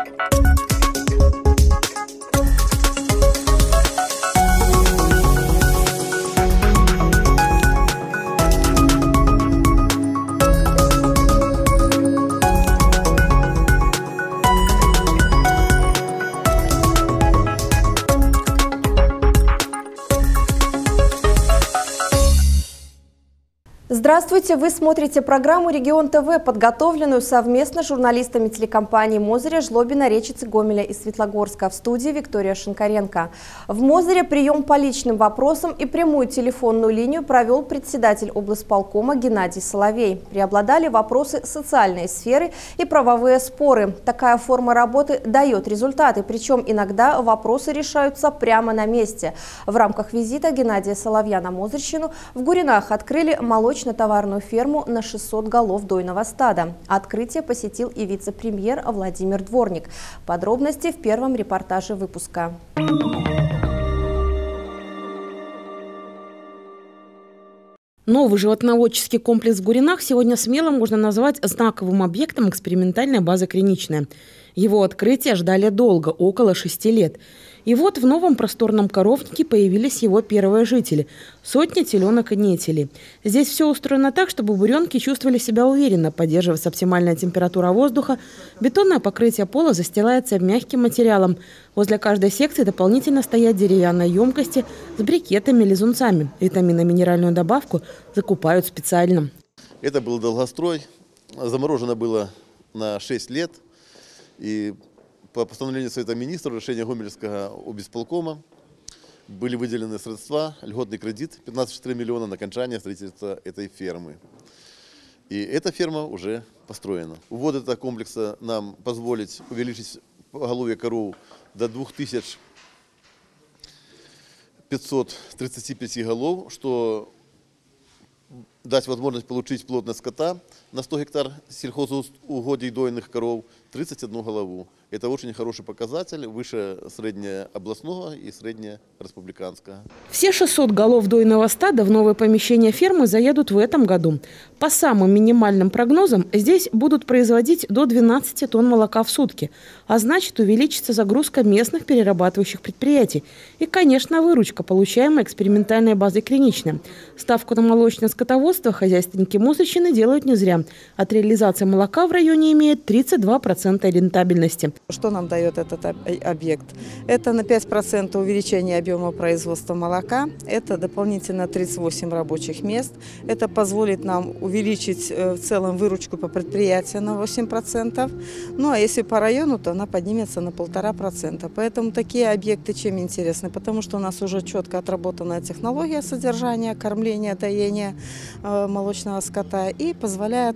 Здравствуйте! Вы смотрите программу «Регион ТВ», подготовленную совместно с журналистами телекомпаний Мозыря, Жлобина, Речицы, Гомеля и Светлогорска. В студии Виктория Шинкаренко. В Мозыре прием по личным вопросам и прямую телефонную линию провел председатель облсполкома Геннадий Соловей. Преобладали вопросы социальной сферы и правовые споры. Такая форма работы дает результаты, причем иногда вопросы решаются прямо на месте. В рамках визита Геннадия Соловья на Мозырщину в Гуринах открыли молочно-товарную ферму на 600 голов дойного стада. Открытие посетил и вице-премьер Владимир Дворник. Подробности в первом репортаже выпуска. Новый животноводческий комплекс в Гуринах сегодня смело можно назвать знаковым объектом экспериментальной базы «Криничная». Его открытие ждали долго, около 6 лет. И вот в новом просторном коровнике появились его первые жители – сотни теленок и нетелей. Здесь все устроено так, чтобы буренки чувствовали себя уверенно, поддерживается оптимальная температура воздуха, бетонное покрытие пола застилается мягким материалом. Возле каждой секции дополнительно стоят деревянные емкости с брикетами, лизунцами. Витаминно-минеральную добавку закупают специально. Это был долгострой, заморожено было на 6 лет. И по постановлению Совета Министров, решения Гомельского облсполкома были выделены средства, льготный кредит 15,4 миллиона на окончание строительства этой фермы. И эта ферма уже построена. Ввод этого комплекса нам позволит увеличить поголовье коров до 2535 голов, что даст возможность получить плотность скота на 100 гектар сельхозугодий дойных коров 31 голову. Это очень хороший показатель, выше среднеобластного и среднереспубликанского. Все 600 голов дойного стада в новое помещение фермы заедут в этом году. По самым минимальным прогнозам, здесь будут производить до 12 тонн молока в сутки. А значит, увеличится загрузка местных перерабатывающих предприятий. И, конечно, выручка, получаемая экспериментальной базой «Криничная». Ставку на молочное скотоводство хозяйственники Мозырщины делают не зря. От реализации молока в районе имеет 32% рентабельности. Что нам дает этот объект? Это на 5% увеличение объема производства молока, это дополнительно 38 рабочих мест, это позволит нам увеличить в целом выручку по предприятию на 8%, ну а если по району, то она поднимется на 1,5%. Поэтому такие объекты чем интересны? Потому что у нас уже четко отработанная технология содержания, кормления, доения молочного скота и позволяет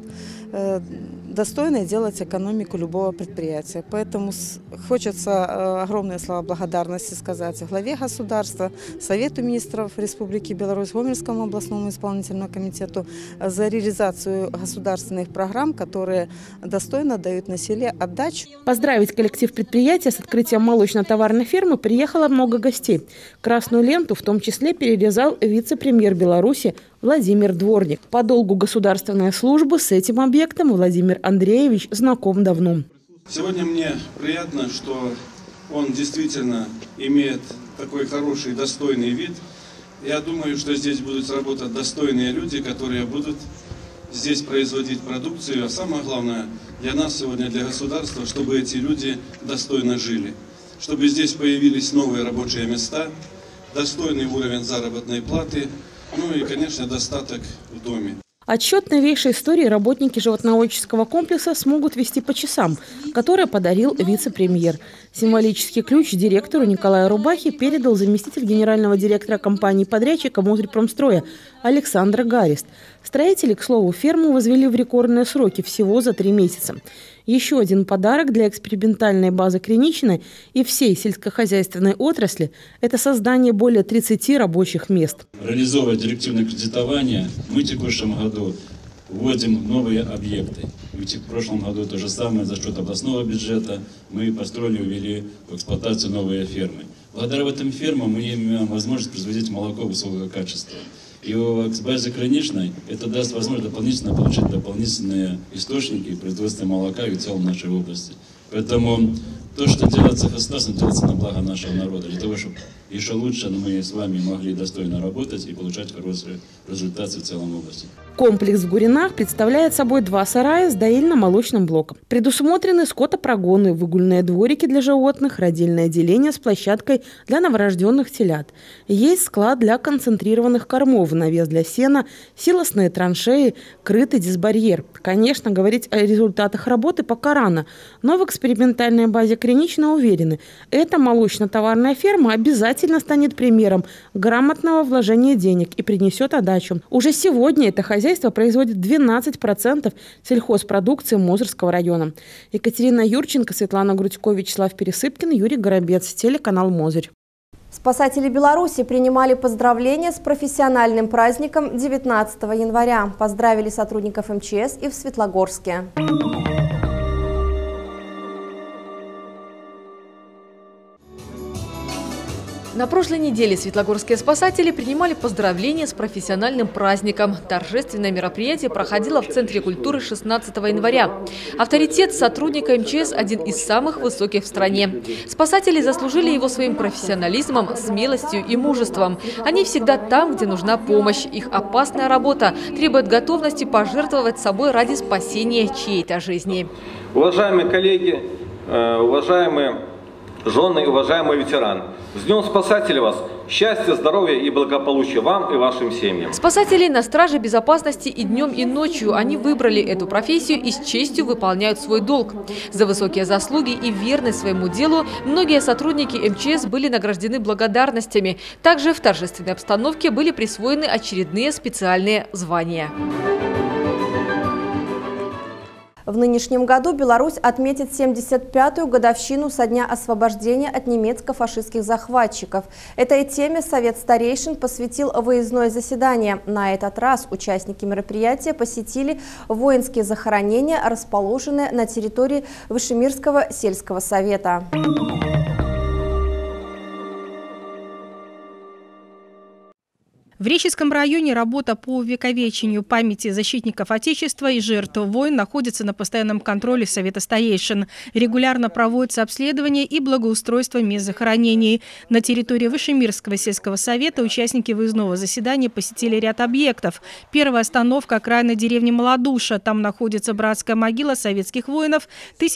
достойно делать экономику любого предприятия. Поэтому хочется огромные слова благодарности сказать главе государства, Совету министров Республики Беларусь, Гомельскому областному исполнительному комитету за реализацию государственных программ, которые достойно дают на селе отдачу. Поздравить коллектив предприятия с открытием молочно-товарной фермы приехало много гостей. Красную ленту в том числе перерезал вице-премьер Беларуси Владимир Дворник. По долгу государственной службы с этим объектом Владимир Андреевич знаком давно. Сегодня мне приятно, что он действительно имеет такой хороший, достойный вид. Я думаю, что здесь будут работать достойные люди, которые будут здесь производить продукцию. А самое главное для нас сегодня, для государства, чтобы эти люди достойно жили. Чтобы здесь появились новые рабочие места, достойный уровень заработной платы, ну и, конечно, достаток в доме. Отчет новейшей истории работники животноводческого комплекса смогут вести по часам, которые подарил вице-премьер. Символический ключ директору Николаю Рубахе передал заместитель генерального директора компании-подрядчика «Мозырьпромстроя» Александр Гарист. Строители, к слову, ферму возвели в рекордные сроки, всего за 3 месяца. Еще один подарок для экспериментальной базы «Криничная» и всей сельскохозяйственной отрасли – это создание более 30 рабочих мест. Реализовывая директивное кредитование, мы в текущем году вводим новые объекты. В прошлом году то же самое за счет областного бюджета мы построили и увели в эксплуатацию новые фермы. Благодаря этим фермам мы имеем возможность производить молоко высокого качества. И в базе «Криничной» это даст возможность дополнительно получить дополнительные источники производства молока и в целом нашей области. Поэтому то, что делается государством, делается на благо нашего народа, для того, чтобы еще лучше мы с вами могли достойно работать и получать хорошие результаты в целом области. Комплекс в Гуринах представляет собой 2 сарая с доильно-молочным блоком. Предусмотрены скотопрогоны, выгульные дворики для животных, родильное отделение с площадкой для новорожденных телят. Есть склад для концентрированных кормов, навес для сена, силосные траншеи, крытый дисбарьер. Конечно, говорить о результатах работы пока рано, но в экспериментальной базе Криничной уверены, эта молочно-товарная ферма обязательно станет примером грамотного вложения денег и принесет отдачу. Уже сегодня это хозяйство производит 12% сельхозпродукции Мозырского района. Екатерина Юрченко, Светлана Грудько, Вячеслав Пересыпкин, Юрий Горобец, телеканал Мозырь. Спасатели Беларуси принимали поздравления с профессиональным праздником 19 января. Поздравили сотрудников МЧС и в Светлогорске. На прошлой неделе светлогорские спасатели принимали поздравления с профессиональным праздником. Торжественное мероприятие проходило в Центре культуры 16 января. Авторитет сотрудника МЧС один из самых высоких в стране. Спасатели заслужили его своим профессионализмом, смелостью и мужеством. Они всегда там, где нужна помощь. Их опасная работа требует готовности пожертвовать собой ради спасения чьей-то жизни. Уважаемые коллеги, уважаемые жены и уважаемые ветераны, с Днем Спасателей вас! Счастья, здоровья и благополучия вам и вашим семьям! Спасатели на страже безопасности и днем, и ночью. Они выбрали эту профессию и с честью выполняют свой долг. За высокие заслуги и верность своему делу многие сотрудники МЧС были награждены благодарностями. Также в торжественной обстановке были присвоены очередные специальные звания. В нынешнем году Беларусь отметит 75-ю годовщину со дня освобождения от немецко-фашистских захватчиков. Этой теме Совет старейшин посвятил выездное заседание. На этот раз участники мероприятия посетили воинские захоронения, расположенные на территории Вышемирского сельского совета. В Речицком районе работа по увековечению памяти защитников Отечества и жертв войн находится на постоянном контроле Совета старейшин. Регулярно проводятся обследования и благоустройство мест захоронений. На территории Вышемирского сельского совета участники выездного заседания посетили ряд объектов. Первая остановка – окраина деревни Молодуша. Там находится братская могила советских воинов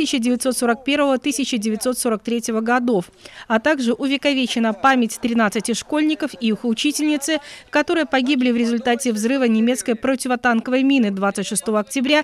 1941-1943 годов. А также увековечена память 13 школьников и их учительницы, которые погибли в результате взрыва немецкой противотанковой мины 26 октября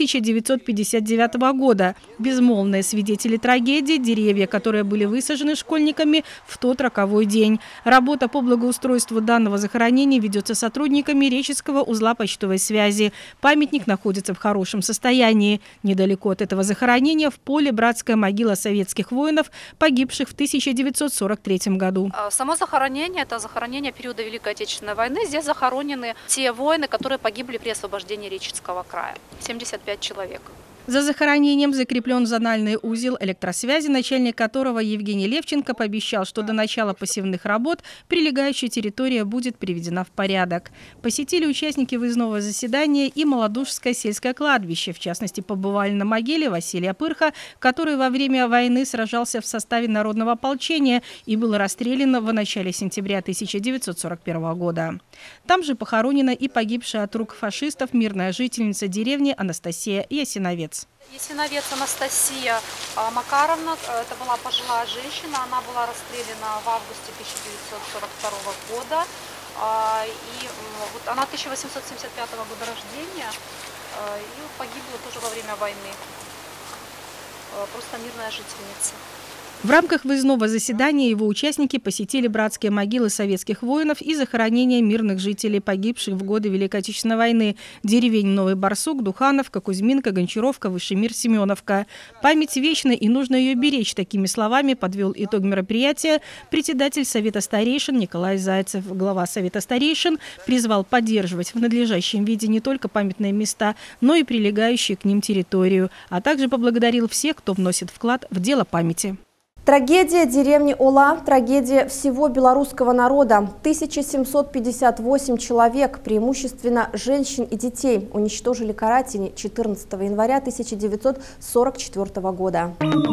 1959 года. Безмолвные свидетели трагедии – деревья, которые были высажены школьниками в тот роковой день. Работа по благоустройству данного захоронения ведется сотрудниками Речицкого узла почтовой связи. Памятник находится в хорошем состоянии. Недалеко от этого захоронения в поле братская могила советских воинов, погибших в 1943 году. Само захоронение – это захоронение периода Великой Отечественной войны. Здесь захоронены те воины, которые погибли при освобождении Речицкого края. 75 человек. За захоронением закреплен зональный узел электросвязи, начальник которого Евгений Левченко пообещал, что до начала посевных работ прилегающая территория будет приведена в порядок. Посетили участники выездного заседания и Молодушское сельское кладбище. В частности, побывали на могиле Василия Пырха, который во время войны сражался в составе народного ополчения и был расстрелян в начале сентября 1941 года. Там же похоронена и погибшая от рук фашистов мирная жительница деревни Анастасия Ясиновец. Ясиновец Анастасия Макаровна, это была пожилая женщина, она была расстреляна в августе 1942 года. И вот она 1875 года рождения и погибла тоже во время войны. Просто мирная жительница. В рамках выездного заседания его участники посетили братские могилы советских воинов и захоронения мирных жителей, погибших в годы Великой Отечественной войны. Деревень Новый Барсук, Духановка, Кузьминка, Гончаровка, Вышемир, Семеновка. Память вечна и нужно ее беречь. Такими словами подвел итог мероприятия председатель Совета старейшин Николай Зайцев. Глава Совета старейшин призвал поддерживать в надлежащем виде не только памятные места, но и прилегающие к ним территорию, а также поблагодарил всех, кто вносит вклад в дело памяти. Трагедия деревни Ола – трагедия всего белорусского народа. 1758 человек, преимущественно женщин и детей, уничтожили каратели 14 января 1944 года.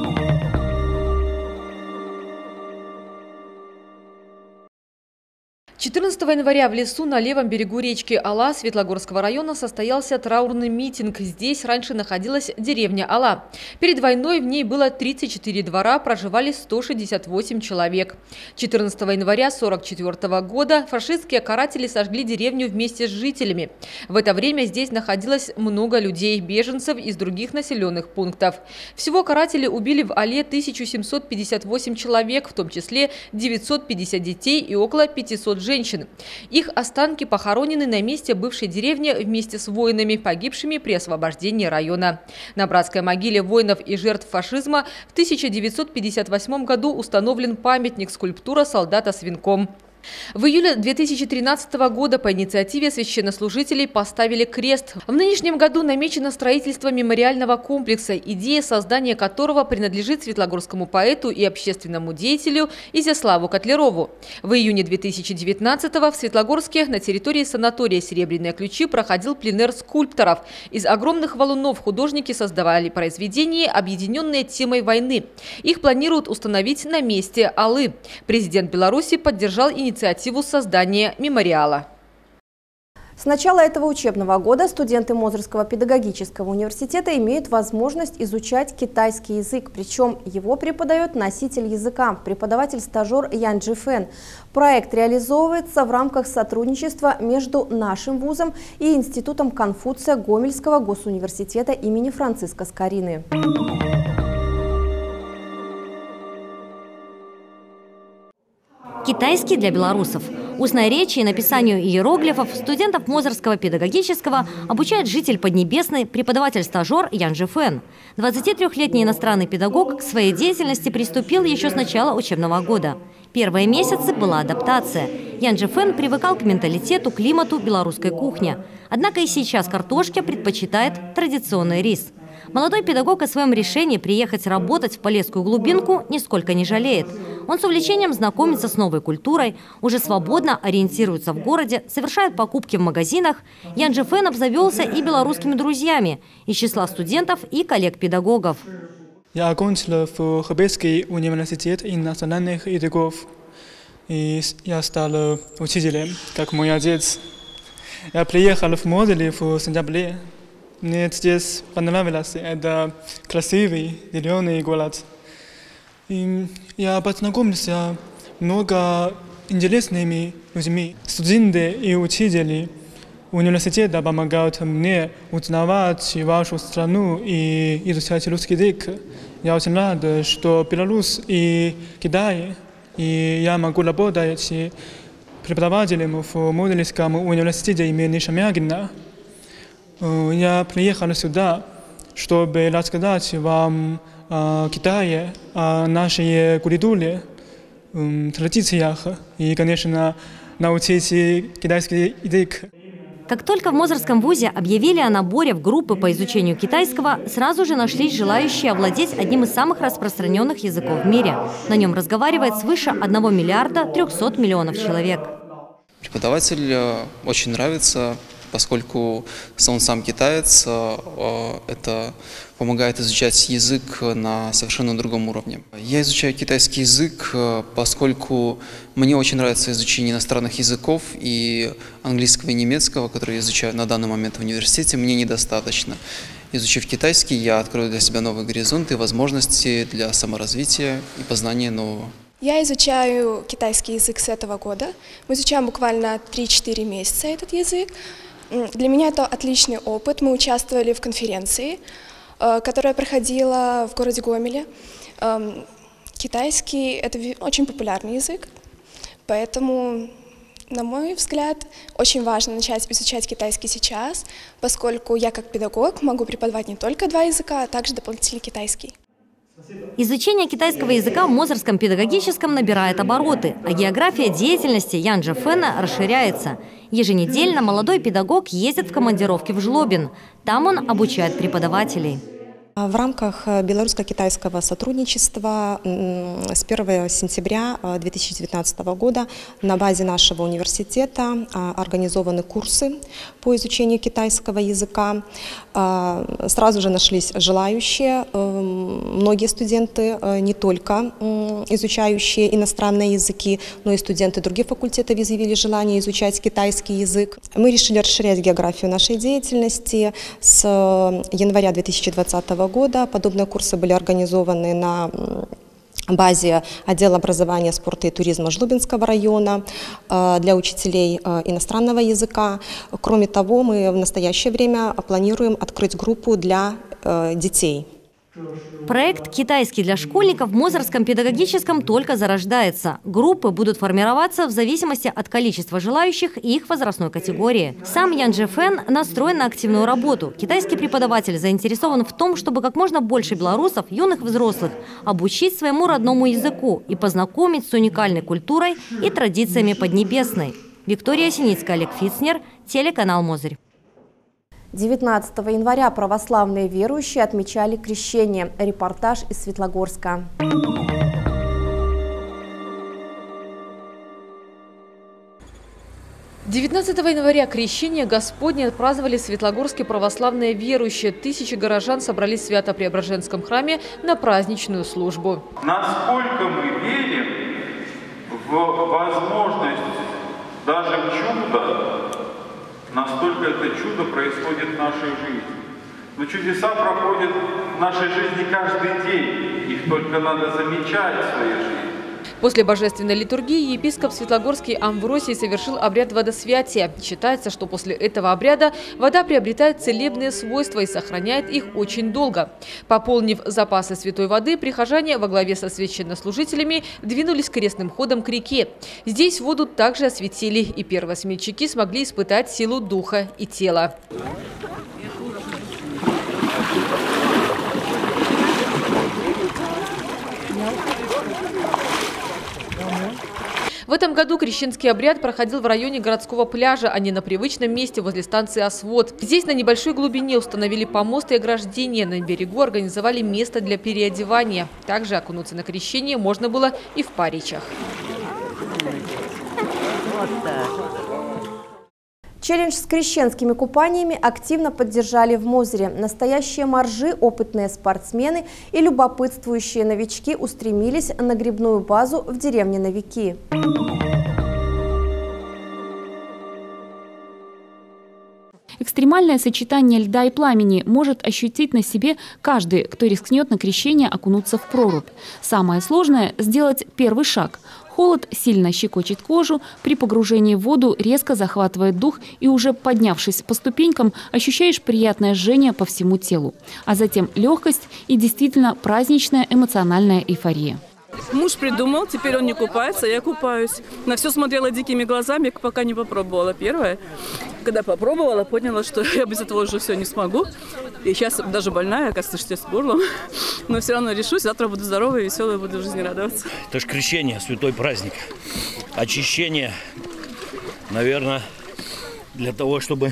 14 января в лесу на левом берегу речки Ола Светлогорского района состоялся траурный митинг. Здесь раньше находилась деревня Ола. Перед войной в ней было 34 двора, проживали 168 человек. 14 января 1944 года фашистские каратели сожгли деревню вместе с жителями. В это время здесь находилось много людей, беженцев из других населенных пунктов. Всего каратели убили в Оле 1758 человек, в том числе 950 детей и около 500 женщин. Их останки похоронены на месте бывшей деревни вместе с воинами, погибшими при освобождении района. На братской могиле воинов и жертв фашизма в 1958 году установлен памятник скульптура солдата с венком. В июле 2013 года по инициативе священнослужителей поставили крест. В нынешнем году намечено строительство мемориального комплекса, идея создания которого принадлежит светлогорскому поэту и общественному деятелю Изяславу Котлерову. В июне 2019-го в Светлогорске на территории санатория «Серебряные ключи» проходил пленэр скульпторов. Из огромных валунов художники создавали произведения, объединенные темой войны. Их планируют установить на месте Олы. Президент Беларуси поддержал инициативу создания мемориала. С начала этого учебного года студенты Мозырского педагогического университета имеют возможность изучать китайский язык. Причем его преподает носитель языка, преподаватель-стажер Ян Джифэн. Проект реализовывается в рамках сотрудничества между нашим вузом и Институтом Конфуция Гомельского госуниверситета имени Франциска Скорины. Китайский для белорусов. Устной речи и написанию иероглифов студентов Мозырского педагогического обучает житель Поднебесной, преподаватель-стажер Ян Джифэн. 23-летний иностранный педагог к своей деятельности приступил еще с начала учебного года. Первые месяцы была адаптация. Ян Джифэн привыкал к менталитету, климату белорусской кухни. Однако и сейчас картошке предпочитает традиционный рис. Молодой педагог о своем решении приехать работать в Полесскую глубинку нисколько не жалеет. Он с увлечением знакомится с новой культурой, уже свободно ориентируется в городе, совершает покупки в магазинах. Ян Джифэн обзавелся и белорусскими друзьями из числа студентов и коллег-педагогов. Я окончил в Хэбэйский университет иностранных языков. И я стал учителем, как мой отец. Я приехал в Мозырь в сентябре. Мне здесь понравилось. Это красивый, зеленый город. И я познакомился много интересными людьми. Студенты и учители университета помогают мне узнавать вашу страну и изучать русский язык. Я очень рад, что Беларусь и Китай, и я могу работать преподавателем в Мозырском университете имени Шамягина. Я приехал сюда, чтобы рассказать вам о Китае, о нашей культуре, традициях и, конечно, научить китайский язык. Как только в Мозырском вузе объявили о наборе в группы по изучению китайского, сразу же нашлись желающие овладеть одним из самых распространенных языков в мире. На нем разговаривает свыше 1 миллиарда 300 миллионов человек. Преподаватель очень нравится, поскольку он сам китаец, это помогает изучать язык на совершенно другом уровне. Я изучаю китайский язык, поскольку мне очень нравится изучение иностранных языков, и английского и немецкого, которые я изучаю на данный момент в университете, мне недостаточно. Изучив китайский, я открою для себя новые горизонты, возможности для саморазвития и познания нового. Я изучаю китайский язык с этого года. Мы изучаем буквально 3-4 месяца этот язык. Для меня это отличный опыт. Мы участвовали в конференции, которая проходила в городе Гомеле. Китайский – это очень популярный язык, поэтому, на мой взгляд, очень важно начать изучать китайский сейчас, поскольку я как педагог могу преподавать не только 2 языка, а также дополнительный китайский. Изучение китайского языка в Мозырском педагогическом набирает обороты, а география деятельности Ян Джифэна расширяется. Еженедельно молодой педагог ездит в командировки в Жлобин. Там он обучает преподавателей. В рамках белорусско-китайского сотрудничества с 1 сентября 2019 года на базе нашего университета организованы курсы по изучению китайского языка. Сразу же нашлись желающие, многие студенты, не только изучающие иностранные языки, но и студенты других факультетов изъявили желание изучать китайский язык. Мы решили расширять географию нашей деятельности. С января 2020 года подобные курсы были организованы на базе отдела образования, спорта и туризма Жлобинского района для учителей иностранного языка. Кроме того, мы в настоящее время планируем открыть группу для детей. Проект «Китайский для школьников» в Мозырском педагогическом только зарождается. Группы будут формироваться в зависимости от количества желающих и их возрастной категории. Сам Ян Жифен настроен на активную работу. Китайский преподаватель заинтересован в том, чтобы как можно больше белорусов, юных и взрослых, обучить своему родному языку и познакомить с уникальной культурой и традициями Поднебесной. Виктория Синицкая, Олег Фицнер, телеканал Мозырь. 19 января православные верующие отмечали крещение. Репортаж из Светлогорска. – 19 января крещение Господне отпраздновали светлогорские православные верующие. Тысячи горожан собрались в Свято-Преображенском храме на праздничную службу. Насколько мы верим в возможность даже чуда, настолько это чудо происходит в нашей жизни. Но чудеса проходят в нашей жизни каждый день. Их только надо замечать в своей жизни. После божественной литургии епископ Светлогорский Амвросий совершил обряд водосвятия. Считается, что после этого обряда вода приобретает целебные свойства и сохраняет их очень долго. Пополнив запасы святой воды, прихожане во главе со священнослужителями двинулись крестным ходом к реке. Здесь воду также осветили, и первосмельчаки смогли испытать силу духа и тела. В этом году крещенский обряд проходил в районе городского пляжа, а не на привычном месте возле станции Освод. Здесь на небольшой глубине установили помост и ограждение. На берегу организовали место для переодевания. Также окунуться на крещение можно было и в Паричах. Челлендж с крещенскими купаниями активно поддержали в Мозыре. Настоящие моржи, опытные спортсмены и любопытствующие новички устремились на грибную базу в деревне Новики. Экстремальное сочетание льда и пламени может ощутить на себе каждый, кто рискнет на крещение окунуться в прорубь. Самое сложное – сделать первый шаг. Холод сильно щекочет кожу, при погружении в воду резко захватывает дух, и уже поднявшись по ступенькам, ощущаешь приятное жжение по всему телу. А затем легкость и действительно праздничная эмоциональная эйфория. Муж придумал, теперь он не купается, я купаюсь. На все смотрела дикими глазами, пока не попробовала первое. Когда попробовала, поняла, что я без этого уже все не смогу. И сейчас даже больная, оказывается, с горлом. Но все равно решусь, завтра буду здоровой, веселой, буду жизни радоваться. Это же крещение, святой праздник. Очищение, наверное, для того, чтобы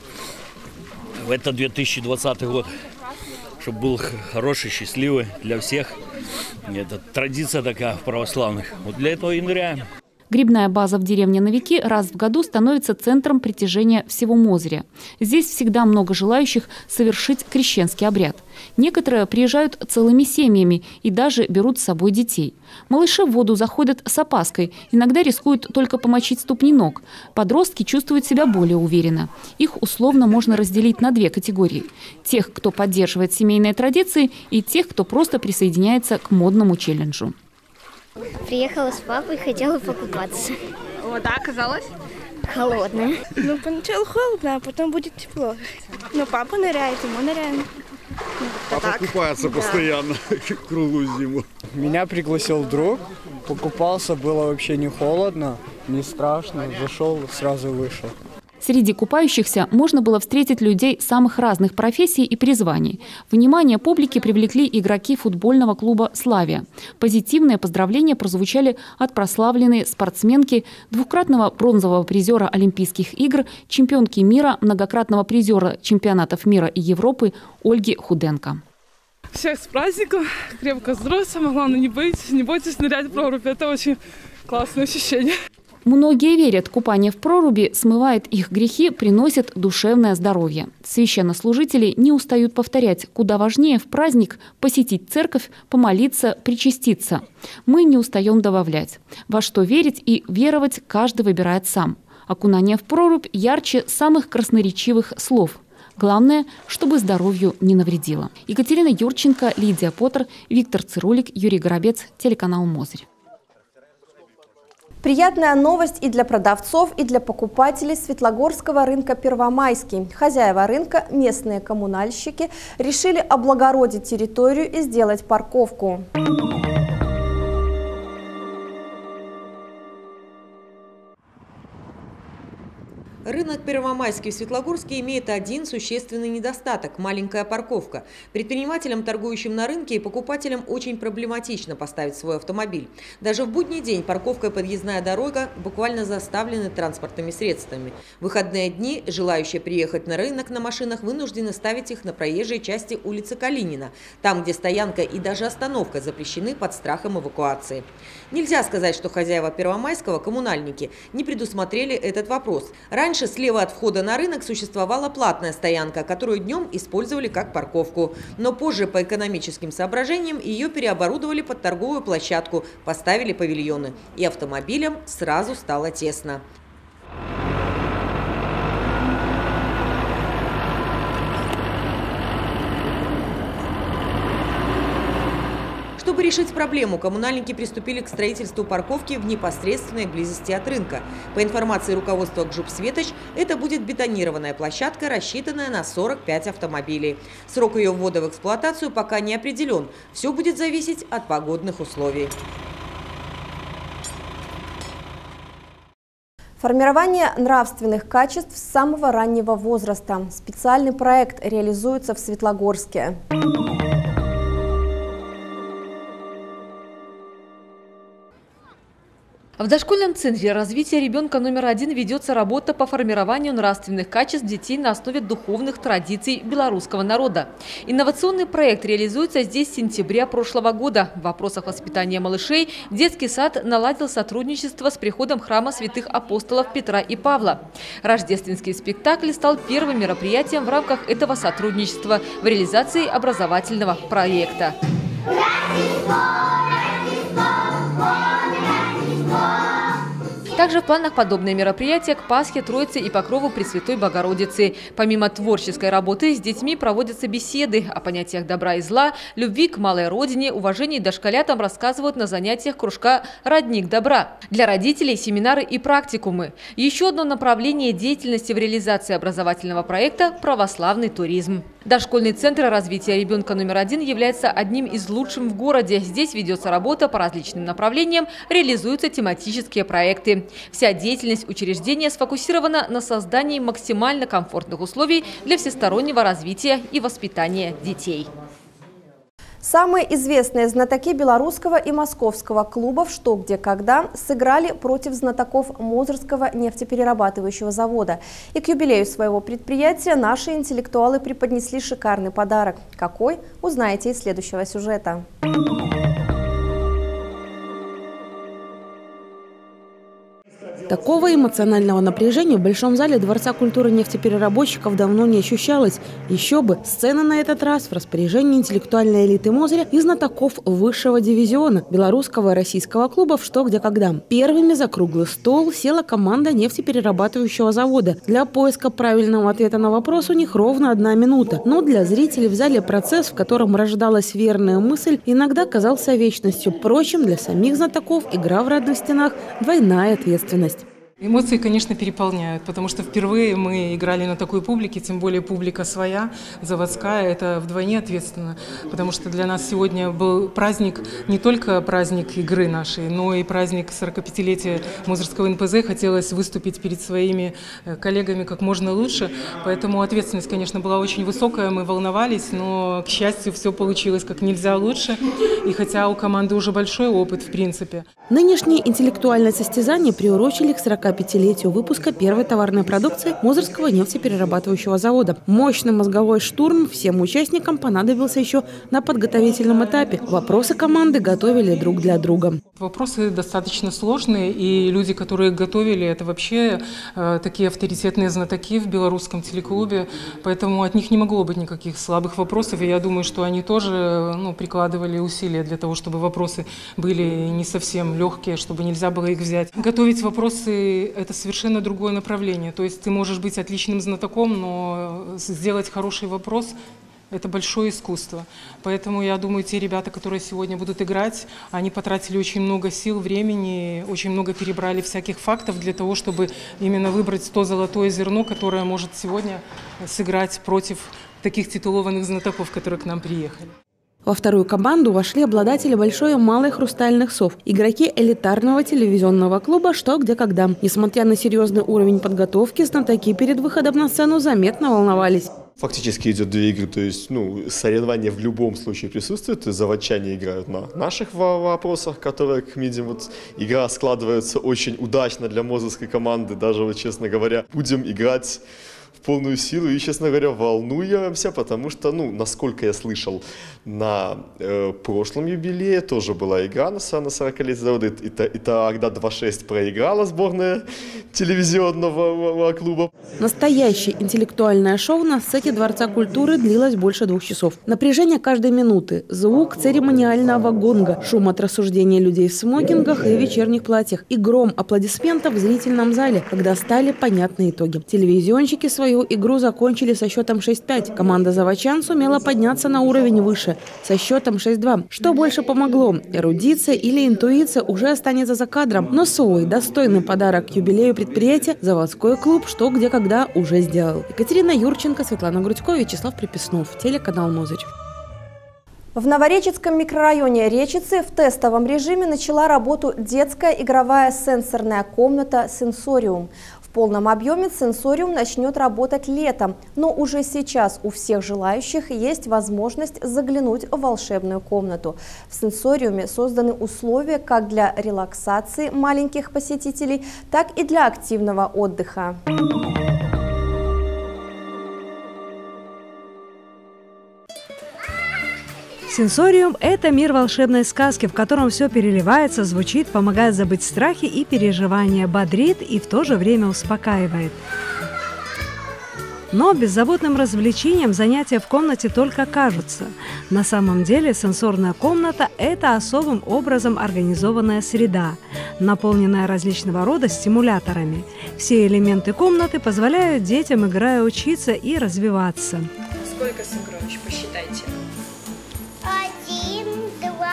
в этот 2020 год, чтобы был хороший, счастливый для всех. Это традиция такая в православных. Вот для этого и ныряем. Грибная база в деревне Новики раз в году становится центром притяжения всего Мозыря. Здесь всегда много желающих совершить крещенский обряд. Некоторые приезжают целыми семьями и даже берут с собой детей. Малыши в воду заходят с опаской, иногда рискуют только помочить ступни ног. Подростки чувствуют себя более уверенно. Их условно можно разделить на две категории. Тех, кто поддерживает семейные традиции, и тех, кто просто присоединяется к модному челленджу. Приехала с папой, хотела покупаться. Вода оказалась? Холодная. Ну, поначалу холодно, а потом будет тепло. Но папа ныряет, и мы ныряем. Папа купается постоянно, круглую зиму. Меня пригласил друг, покупался, было вообще не холодно, не страшно, зашел, сразу вышел. Среди купающихся можно было встретить людей самых разных профессий и призваний. Внимание публики привлекли игроки футбольного клуба «Славия». Позитивные поздравления прозвучали от прославленной спортсменки, двукратного бронзового призера Олимпийских игр, чемпионки мира, многократного призера чемпионатов мира и Европы Ольги Худенко. Всех с праздником, крепко здоровья, самое главное не бойтесь нырять в прорубь, это очень классное ощущение. Многие верят, купание в проруби смывает их грехи, приносит душевное здоровье. Священнослужители не устают повторять, куда важнее в праздник посетить церковь, помолиться, причаститься. Мы не устаем добавлять. Во что верить и веровать каждый выбирает сам. Окунание в прорубь ярче самых красноречивых слов. Главное, чтобы здоровью не навредило. Екатерина Юрченко, Лидия Поттер, Виктор Цирулик, Юрий Горобец, телеканал Мозырь. Приятная новость и для продавцов, и для покупателей Светлогорского рынка Первомайский. Хозяева рынка, местные коммунальщики, решили облагородить территорию и сделать парковку. Рынок Первомайский в Светлогорске имеет один существенный недостаток – маленькая парковка. Предпринимателям, торгующим на рынке, и покупателям очень проблематично поставить свой автомобиль. Даже в будний день парковка и подъездная дорога буквально заставлены транспортными средствами. В выходные дни желающие приехать на рынок на машинах вынуждены ставить их на проезжей части улицы Калинина, там, где стоянка и даже остановка запрещены под страхом эвакуации. Нельзя сказать, что хозяева Первомайского, коммунальники, не предусмотрели этот вопрос. Раньше слева от входа на рынок существовала платная стоянка, которую днем использовали как парковку. Но позже по экономическим соображениям ее переоборудовали под торговую площадку, поставили павильоны. И автомобилям сразу стало тесно. Чтобы решить проблему, коммунальники приступили к строительству парковки в непосредственной близости от рынка. По информации руководства ГЖУП «Светоч», это будет бетонированная площадка, рассчитанная на 45 автомобилей. Срок ее ввода в эксплуатацию пока не определен. Все будет зависеть от погодных условий. Формирование нравственных качеств с самого раннего возраста. Специальный проект реализуется в Светлогорске. В дошкольном центре развития ребенка номер 1 ведется работа по формированию нравственных качеств детей на основе духовных традиций белорусского народа. Инновационный проект реализуется здесь с сентября прошлого года. В вопросах воспитания малышей детский сад наладил сотрудничество с приходом храма святых апостолов Петра и Павла. Рождественский спектакль стал первым мероприятием в рамках этого сотрудничества в реализации образовательного проекта. Также в планах подобные мероприятия к Пасхе, Троице и Покрову Пресвятой Богородицы. Помимо творческой работы с детьми проводятся беседы о понятиях добра и зла, любви к малой родине, уважении дошколятам рассказывают на занятиях кружка «Родник добра». Для родителей семинары и практикумы. Еще одно направление деятельности в реализации образовательного проекта – православный туризм. Дошкольный центр развития ребенка номер 1 является одним из лучших в городе. Здесь ведется работа по различным направлениям, реализуются тематические проекты. Вся деятельность учреждения сфокусирована на создании максимально комфортных условий для всестороннего развития и воспитания детей. Самые известные знатоки белорусского и московского клубов «Что, где, когда» сыграли против знатоков Мозырского нефтеперерабатывающего завода. И к юбилею своего предприятия наши интеллектуалы преподнесли шикарный подарок. Какой? Узнаете из следующего сюжета. Такого эмоционального напряжения в Большом зале Дворца культуры нефтепереработчиков давно не ощущалось. Еще бы, сцена на этот раз в распоряжении интеллектуальной элиты Мозыря и знатоков высшего дивизиона белорусского и российского клубов «Что, где, когда». Первыми за круглый стол села команда нефтеперерабатывающего завода. Для поиска правильного ответа на вопрос у них ровно 1 минута. Но для зрителей в зале процесс, в котором рождалась верная мысль, иногда казался вечностью. Впрочем, для самих знатоков игра в родных стенах – двойная ответственность. Эмоции, конечно, переполняют, потому что впервые мы играли на такой публике, тем более публика своя, заводская, это вдвойне ответственно, потому что для нас сегодня был праздник, не только праздник игры нашей, но и праздник 45-летия Мозырского НПЗ. Хотелось выступить перед своими коллегами как можно лучше, поэтому ответственность, конечно, была очень высокая, мы волновались, но, к счастью, все получилось как нельзя лучше. И хотя у команды уже большой опыт, в принципе. Нынешние интеллектуальные состязания приурочили к 45-летию выпуска первой товарной продукции Мозырского нефтеперерабатывающего завода. Мощный мозговой штурм всем участникам понадобился еще на подготовительном этапе. Вопросы команды готовили друг для друга. Вопросы достаточно сложные, и люди, которые готовили, это вообще такие авторитетные знатоки в белорусском телеклубе, поэтому от них не могло быть никаких слабых вопросов, и я думаю, что они тоже прикладывали усилия для того, чтобы вопросы были не совсем легкие, чтобы нельзя было их взять. Готовить вопросы – это совершенно другое направление, то есть ты можешь быть отличным знатоком, но сделать хороший вопрос – это большое искусство. Поэтому я думаю, те ребята, которые сегодня будут играть, они потратили очень много сил, времени, очень много перебрали всяких фактов для того, чтобы именно выбрать то золотое зерно, которое может сегодня сыграть против таких титулованных знатоков, которые к нам приехали. Во вторую команду вошли обладатели большой и малой хрустальных сов, игроки элитарного телевизионного клуба «Что, где, когда». Несмотря на серьезный уровень подготовки, знатоки перед выходом на сцену заметно волновались. Фактически идет две игры, то есть соревнования в любом случае присутствуют, и заводчане играют на наших вопросах, которые, как видим, игра складывается очень удачно для мозырской команды, даже, честно говоря, будем играть в полную силу и, честно говоря, волнуемся, потому что, насколько я слышал, на прошлом юбилее тоже была игра на 40-летие завода, и тогда 2-6 проиграла сборная телевизионного клуба. Настоящее интеллектуальное шоу на сцене Дворца культуры длилось больше 2 часов. Напряжение каждой минуты, звук церемониального гонга, шум от рассуждения людей в смокингах и вечерних платьях и гром аплодисментов в зрительном зале, когда стали понятны итоги. Телевизионщики свою игру закончили со счетом 6-5. Команда заводчан сумела подняться на уровень выше, со счетом 6-2. Что больше помогло? Эрудиция или интуиция уже останется за кадром, но свой достойный подарок к юбилею предприятия заводской клуб «Что, где, когда» уже сделал. Екатерина Юрченко, Светлана Грудько, Вячеслав Приписнов, телеканал «Мозырь». В Новоречицком микрорайоне Речицы в тестовом режиме начала работу детская игровая сенсорная комната «Сенсориум». В полном объеме «Сенсориум» начнет работать летом, но уже сейчас у всех желающих есть возможность заглянуть в волшебную комнату. В «Сенсориуме» созданы условия как для релаксации маленьких посетителей, так и для активного отдыха. Сенсориум – это мир волшебной сказки, в котором все переливается, звучит, помогает забыть страхи и переживания, бодрит и в то же время успокаивает. Но беззаботным развлечением занятия в комнате только кажутся. На самом деле сенсорная комната – это особым образом организованная среда, наполненная различного рода стимуляторами. Все элементы комнаты позволяют детям, играя, учиться и развиваться. Сколько, Сыгрович, посчитайте? 1, 2,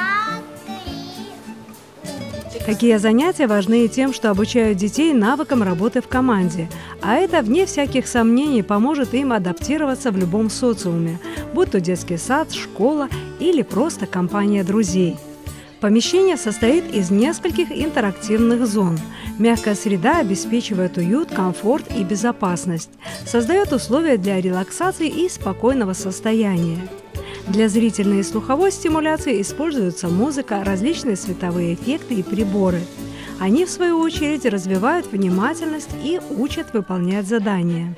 3. Такие занятия важны и тем, что обучают детей навыкам работы в команде. А это, вне всяких сомнений, поможет им адаптироваться в любом социуме, будь то детский сад, школа или просто компания друзей. Помещение состоит из нескольких интерактивных зон. Мягкая среда обеспечивает уют, комфорт и безопасность, создает условия для релаксации и спокойного состояния. Для зрительной и слуховой стимуляции используются музыка, различные световые эффекты и приборы. Они, в свою очередь, развивают внимательность и учат выполнять задания.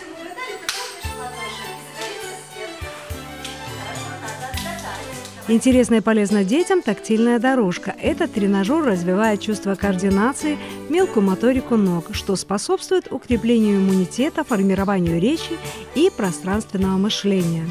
Интересна и полезна детям тактильная дорожка. Этот тренажер развивает чувство координации, мелкую моторику ног, что способствует укреплению иммунитета, формированию речи и пространственного мышления.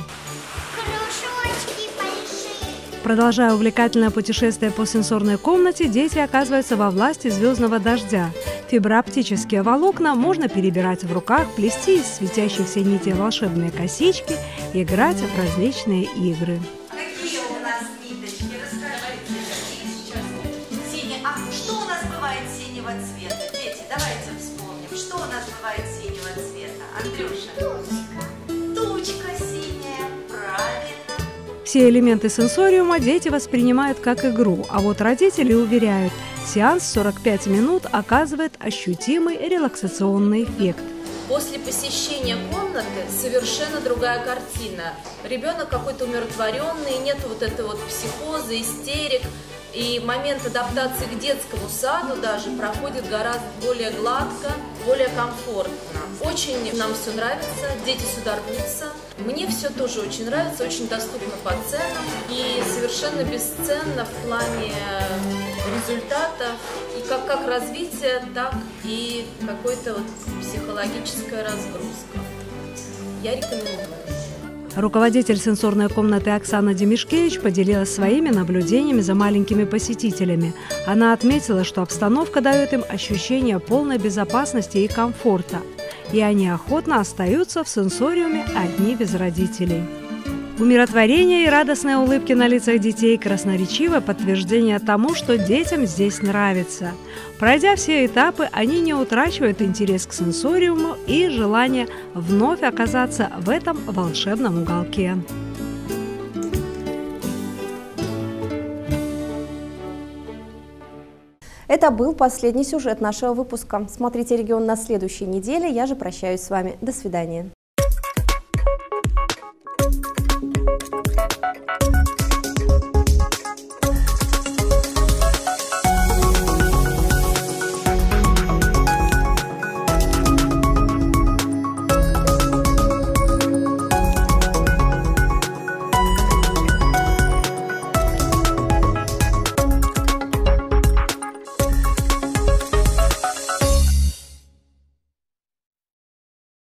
Продолжая увлекательное путешествие по сенсорной комнате, дети оказываются во власти звездного дождя. Фиброоптические волокна можно перебирать в руках, плести из светящихся нитей волшебные косички, играть в различные игры. Какие у нас ниточки? Расскажите. Синий. А что у нас бывает синего цвета? Дети, давайте вспомним. Что у нас бывает синего цвета? Андрюша? Тучка синяя. Правильно. Все элементы сенсориума дети воспринимают как игру, а вот родители уверяют, сеанс 45 минут оказывает ощутимый релаксационный эффект. После посещения комнаты совершенно другая картина. Ребенок какой-то умиротворенный, нет вот этой вот психозы, истерик. И момент адаптации к детскому саду даже проходит гораздо более гладко, более комфортно. Очень нам все нравится, дети сюда рвутся. Мне все тоже очень нравится, очень доступно по ценам и совершенно бесценно в плане результатов. И как развитие, так и какой-то вот психологическая разгрузка. Я рекомендую. Руководитель сенсорной комнаты Оксана Демишкевич поделилась своими наблюдениями за маленькими посетителями. Она отметила, что обстановка дает им ощущение полной безопасности и комфорта, и они охотно остаются в сенсориуме одни без родителей. Умиротворение и радостные улыбки на лицах детей – красноречивое подтверждение тому, что детям здесь нравится. Пройдя все этапы, они не утрачивают интерес к сенсориуму и желание вновь оказаться в этом волшебном уголке. Это был последний сюжет нашего выпуска. Смотрите «Регион» на следующей неделе. Я же прощаюсь с вами. До свидания.